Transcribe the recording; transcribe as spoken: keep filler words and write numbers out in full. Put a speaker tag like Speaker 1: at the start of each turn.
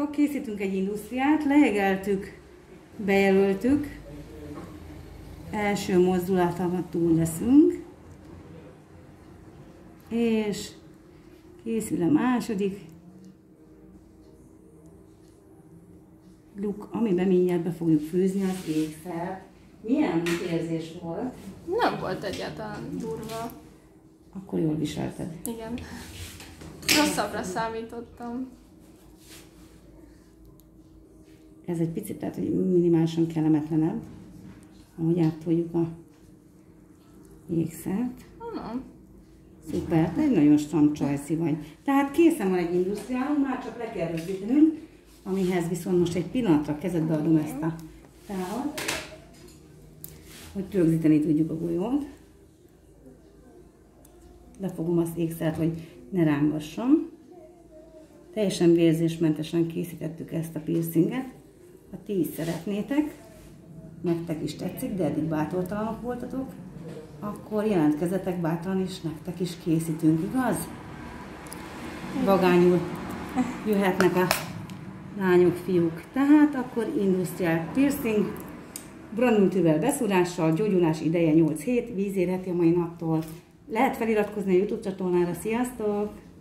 Speaker 1: Sziasztok! Készítünk egy industriát, lejegeltük, bejelöltük. Első mozdulaton túl leszünk. És készül a második luk, amiben mindjárt be fogjuk főzni az ékszert. Milyen érzés volt?
Speaker 2: Nem volt egyáltalán durva.
Speaker 1: Akkor jól viselted.
Speaker 2: Igen. Rosszabbra számítottam.
Speaker 1: Ez egy picit, tehát hogy minimálisan kellemetlenebb, ahogy áttoljuk a ékszert.
Speaker 2: Nem.
Speaker 1: Szuper, te egy nagyon stram csajszi vagy. Tehát készen van egy industriálunk, már csak le kell rögzítenünk, amihez viszont most egy pillanatra kezedbe adom ezt a távat, hogy rögzíteni tudjuk a golyót. Lefogom az ékszert, hogy ne rángassam. Teljesen vérzésmentesen készítettük ezt a piercinget. Ha ti is szeretnétek, nektek is tetszik, de eddig bátortalanok voltatok, akkor jelentkezzetek bátran, és nektek is készítünk, igaz? Vagányul jöhetnek a lányok, fiúk. Tehát akkor industrial piercing, granultűvel beszúrással, gyógyulás ideje nyolc hét, víz érheti a mai naptól. Lehet feliratkozni a YouTube csatornára, sziasztok!